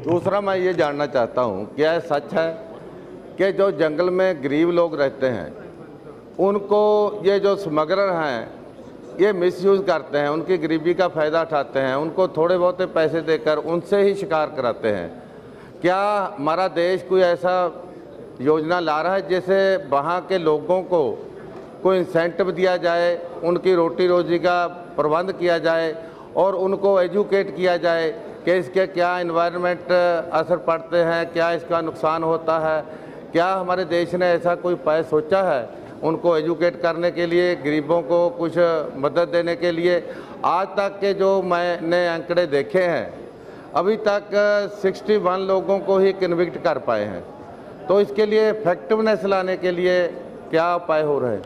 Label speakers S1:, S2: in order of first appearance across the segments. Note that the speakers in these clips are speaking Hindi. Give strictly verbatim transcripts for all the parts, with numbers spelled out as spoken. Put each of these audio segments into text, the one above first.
S1: दूसरा मैं ये जानना चाहता हूँ, क्या यह सच है कि जो जंगल में गरीब लोग रहते हैं उनको ये जो स्मगलर हैं ये मिसयूज़ करते हैं, उनकी गरीबी का फ़ायदा उठाते हैं, उनको थोड़े बहुत पैसे देकर उनसे ही शिकार कराते हैं। क्या हमारा देश कोई ऐसा योजना ला रहा है जिससे वहाँ के लोगों को कोई इंसेंटिव दिया जाए, उनकी रोटी रोजी का प्रबंध किया जाए और उनको एजुकेट किया जाए कि इसके क्या इन्वायरमेंट असर पड़ते हैं, क्या इसका नुकसान होता है? क्या हमारे देश ने ऐसा कोई उपाय सोचा है उनको एजुकेट करने के लिए, गरीबों को कुछ मदद देने के लिए? आज तक के जो मैंने आंकड़े देखे हैं, अभी तक इकसठ लोगों को ही कन्विक्ट कर पाए हैं। तो इसके लिए इफेक्टिवनेस लाने के लिए क्या उपाय हो रहे हैं?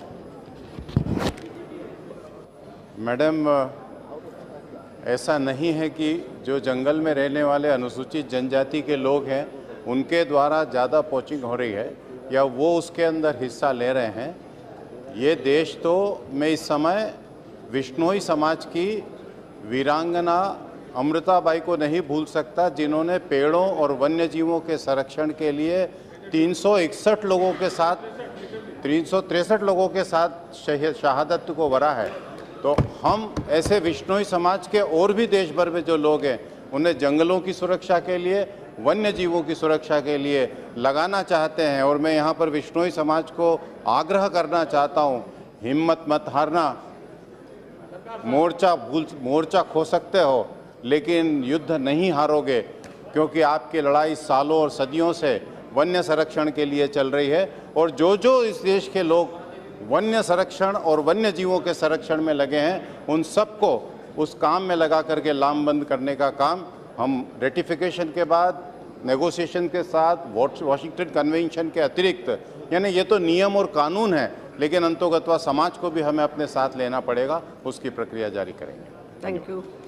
S2: मैडम, ऐसा नहीं है कि जो जंगल में रहने वाले अनुसूचित जनजाति के लोग हैं उनके द्वारा ज़्यादा पोचिंग हो रही है या वो उसके अंदर हिस्सा ले रहे हैं। ये देश तो मैं इस समय विश्नोई समाज की वीरांगना अमृताबाई को नहीं भूल सकता, जिन्होंने पेड़ों और वन्य जीवों के संरक्षण के लिए तीन सौ इकसठ लोगों के साथ तीन सौ तिरसठ लोगों के साथ शहादत को वरा है। तो हम ऐसे विश्नोई समाज के और भी देश भर में जो लोग हैं उन्हें जंगलों की सुरक्षा के लिए, वन्य जीवों की सुरक्षा के लिए लगाना चाहते हैं। और मैं यहाँ पर विश्नोई समाज को आग्रह करना चाहता हूँ, हिम्मत मत हारना। मोर्चा भूल मोर्चा खो सकते हो लेकिन युद्ध नहीं हारोगे, क्योंकि आपकी लड़ाई सालों और सदियों से वन्य संरक्षण के लिए चल रही है। और जो जो इस देश के लोग वन्य संरक्षण और वन्य जीवों के संरक्षण में लगे हैं उन सबको उस काम में लगा करके लामबंद करने का काम हम रेटिफिकेशन के बाद नेगोशिएशन के साथ वॉशिंगटन कन्वेंशन के अतिरिक्त, यानी ये तो नियम और कानून है, लेकिन अंतोगत्वा समाज को भी हमें अपने साथ लेना पड़ेगा, उसकी प्रक्रिया जारी करेंगे।
S3: Thank you.